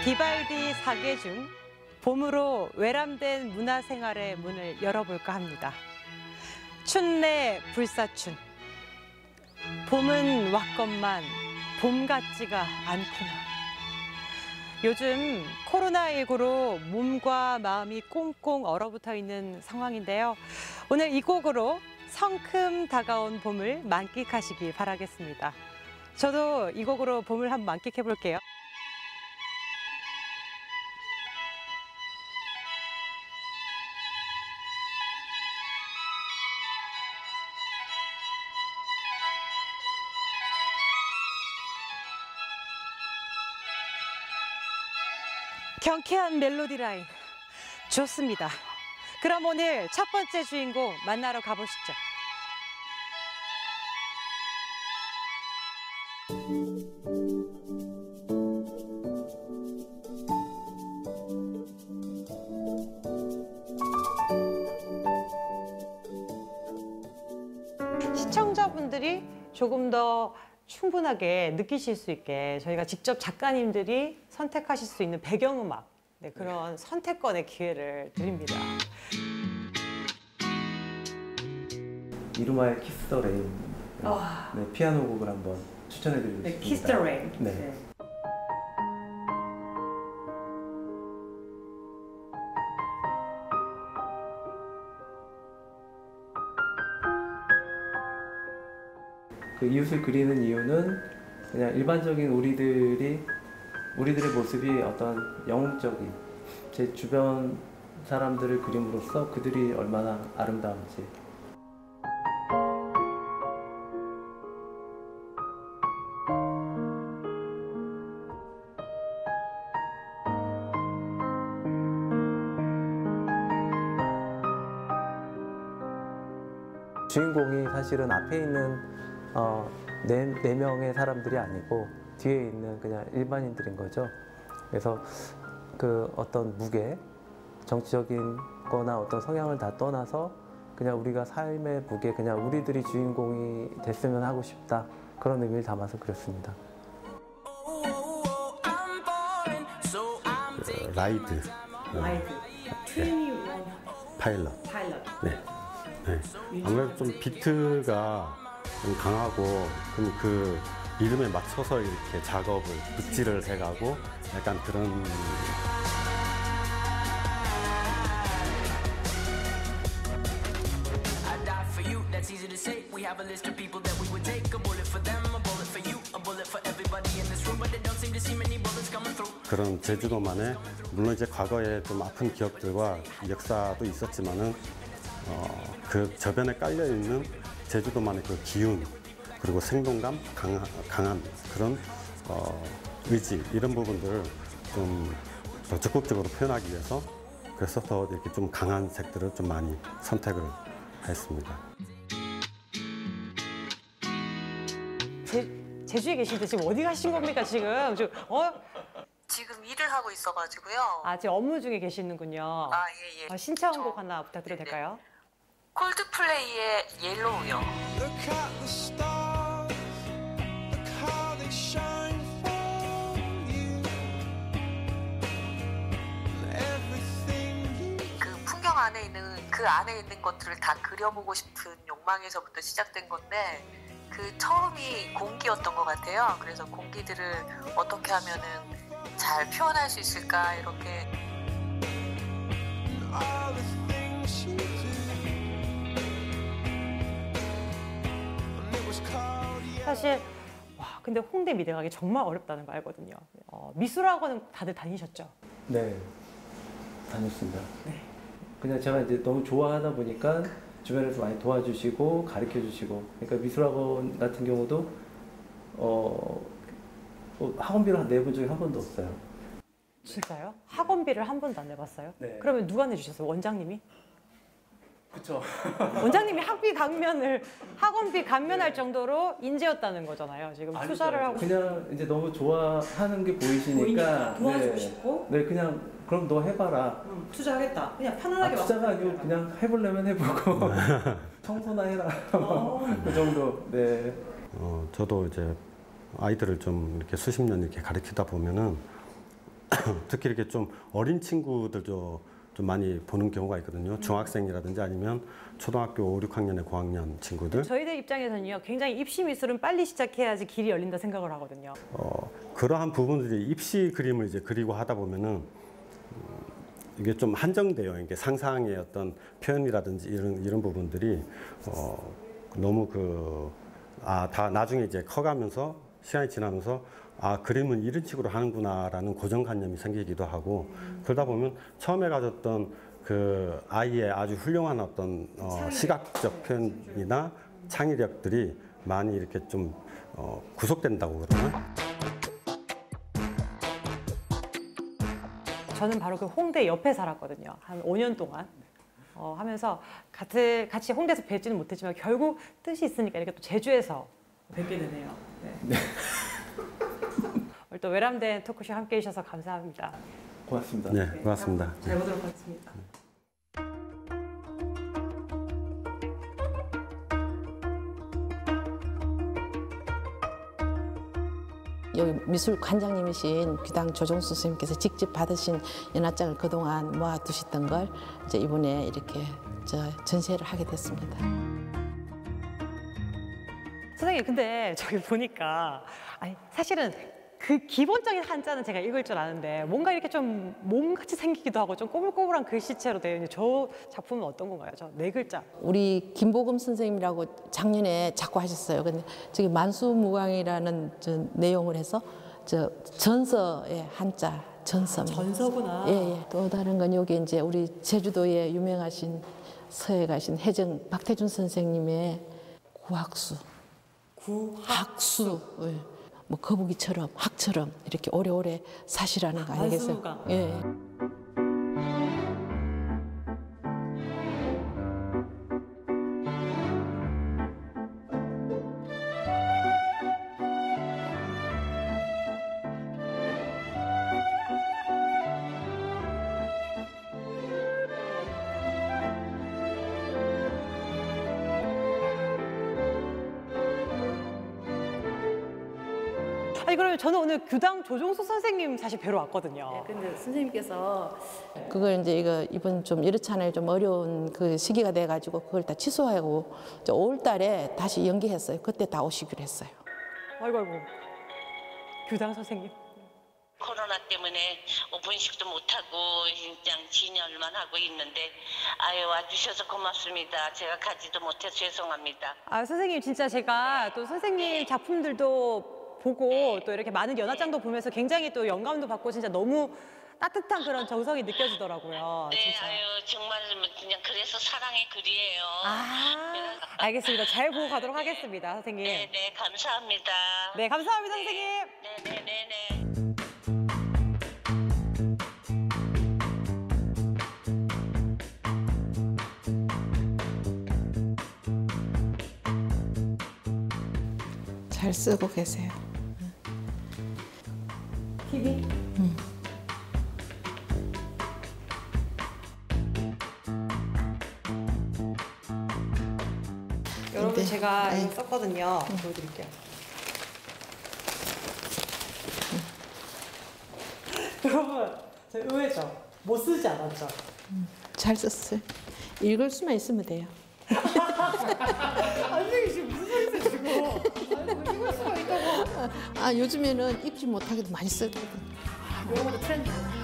비발디 사계 중 봄으로 외람된 문화생활의 문을 열어볼까 합니다. 춘내 불사춘. 봄은 왔건만 봄 같지가 않구나. 요즘 코로나19로 몸과 마음이 꽁꽁 얼어붙어 있는 상황인데요. 오늘 이 곡으로 성큼 다가온 봄을 만끽하시기 바라겠습니다. 저도 이 곡으로 봄을 한번 만끽해 볼게요. 경쾌한 멜로디 라인 좋습니다. 그럼 오늘 첫 번째 주인공 만나러 가보시죠. 시청자분들이 조금 더 충분하게 느끼실 수 있게 저희가 직접 작가님들이 선택하실 수 있는 배경음악, 네, 그런 선택권의 기회를 드립니다. 이루마의 키스 더 레인, 네, 피아노 곡을 한번 추천해드리고 싶습니다. 키스 더 레인. 네. 그 이웃을 그리는 이유는 그냥 일반적인 우리들의 모습이 어떤 영웅적인 제 주변 사람들을 그림으로써 그들이 얼마나 아름다운지. 주인공이 사실은 앞에 있는 네 명의 사람들이 아니고 뒤에 있는 그냥 일반인들인 거죠. 그래서 그 어떤 무게, 정치적인 거나 어떤 성향을 다 떠나서 그냥 우리가 삶의 무게, 그냥 우리들이 주인공이 됐으면 하고 싶다. 그런 의미를 담아서 그렸습니다. 라이드. 파일럿. 네. 네. 아무래도 좀 비트가 좀 강하고 그럼 그 리듬에 맞춰서 이렇게 작업을 빗질을 해가고 약간 그런 그런 제주도만의 물론 이제 과거에 좀 아픈 기억들과 역사도 있었지만은 그 저변에 깔려 있는 제주도만의 그 기운 그리고 생동감, 강한 그런 의지 이런 부분들을 좀 더 적극적으로 표현하기 위해서 그래서 더 이렇게 좀 강한 색들을 좀 많이 선택을 했습니다. 제주에 계신데 지금 어디 가신 겁니까 지금? 지금 일을 하고 있어가지고요. 아, 지금 업무 중에 계시는군요. 아, 예. 신청곡 하나 부탁드려도 될까요? 콜드플레이의 옐로우요. 그 풍경 안에 있는 그 안에 있는 것들을 다 그려보고 싶은 욕망에서부터 시작된 건데 그 처음이 공기였던 것 같아요. 그래서 공기들을 어떻게 하면은 잘 표현할 수 있을까 이렇게. 사실 근데 홍대 미대 가기 정말 어렵다는 거 알거든요. 미술학원은 다들 다니셨죠? 네, 다녔습니다. 네. 그냥 제가 이제 너무 좋아하다 보니까 주변에서 많이 도와주시고 가르쳐 주시고, 그러니까 미술학원 같은 경우도 학원비를 내본 적이 한 번도 없어요. 진짜요? 학원비를 한 번도 안 내봤어요? 네. 그러면 누가 내주셨어요? 원장님이? 그렇죠. 원장님이 학원비 감면할 정도로 인재였다는 거잖아요. 지금 투자를 하고. 그냥 이제 너무 좋아하는 게 보이시니까 도와주고 싶고. 네, 그냥 그럼 너 해봐라. 투자하겠다. 그냥 편안하게. 투자가 아니고 그냥 해보려면 해보고 청소나 해라. 그 정도. 네. 저도 이제 아이들을 좀 이렇게 수십 년 이렇게 가르치다 보면은 특히 이렇게 좀 어린 친구들도 좀 많이 보는 경우가 있거든요. 중학생이라든지 아니면 초등학교 5, 6학년의 고학년 친구들. 저희들 입장에서는요, 굉장히 입시 미술은 빨리 시작해야지 길이 열린다 생각을 하거든요. 그러한 부분들이 입시 그림을 이제 그리고 하다 보면은 이게 좀 한정돼요. 이게 상상의 어떤 표현이라든지 이런 부분들이 너무 다 나중에 이제 커가면서 시간이 지나면서 그림은 이런 식으로 하는구나라는 고정관념이 생기기도 하고 그러다 보면 처음에 가졌던 그 아이의 아주 훌륭한 어떤 시각적 표현이나 창의력들이 많이 이렇게 좀 구속된다고 그러나? 저는 바로 그 홍대 옆에 살았거든요. 한 5년 동안 하면서 같이 홍대에서 뵙지는 못했지만 결국 뜻이 있으니까 이렇게 또 제주에서 뵙게 되네요. 네. 오늘 또 외람된 토크쇼 함께해 주셔서 감사합니다. 고맙습니다. 네, 고맙습니다. 잘 보도록 하겠습니다. 여기 미술 관장님이신 규당 조종수 선생님께서 직접 받으신 연화장을 그동안 모아두셨던 걸 이제 이번에 이렇게 전시회를 하게 됐습니다. 선생님, 근데 저기 보니까 사실은 그 기본적인 한자는 제가 읽을 줄 아는데 뭔가 이렇게 좀 몸같이 생기기도 하고 좀 꼬불꼬불한 글씨체로 되어 있는 저 작품은 어떤 건가요? 저 네 글자. 우리 김보금 선생님이라고 작년에 작고하셨어요. 근데 저기 만수무강이라는 내용을 해서 전서의 한자 전서. 전서구나. 예. 또 다른 건 여기 이제 우리 제주도에 유명하신 서해 가신 해정 박태준 선생님의 구학수. 학수. 예. 뭐 거북이처럼 학처럼 이렇게 오래오래 사시라는 거 아니겠어요? 만수무강. 예. 그러면 저는 오늘 규당 조종수 선생님 사실 뵈러 왔거든요. 네, 근데 선생님께서 그걸 이제 이번 좀 이렇잖아요. 좀 어려운 그 시기가 돼가지고 그걸 다 취소하고 5월달에 다시 연기했어요. 그때 다 오시기로 했어요. 아이고. 규당 선생님. 코로나 때문에 오픈식도 못하고 그냥 진열만 하고 있는데 와주셔서 고맙습니다. 제가 가지도 못해서 죄송합니다. 선생님 진짜 제가 또 선생님 작품들도 보고 또 이렇게 많은 연화장도 보면서 굉장히 또 영감도 받고 진짜 너무 따뜻한 그런 정성이 느껴지더라고요. 네, 진짜. 정말 그냥 그래서 사랑의 글이에요. 알겠습니다. 잘 보고 가도록 하겠습니다, 선생님. 네, 감사합니다. 네, 감사합니다, 선생님. 네. 잘 쓰고 계세요. TV? 여러분 네. 제가 네. 이거 썼거든요. 보여드릴게요. 여러분, 저 의외죠? 못 쓰지 않았죠? 잘 썼어요. 읽을 수만 있으면 돼요. 선생님 지금 무슨 소리 쓰시고? 읽을 수가 있다고. 요즘에는 읽지 못하게도 많이 쓰거든요. 이런 것도 트렌드.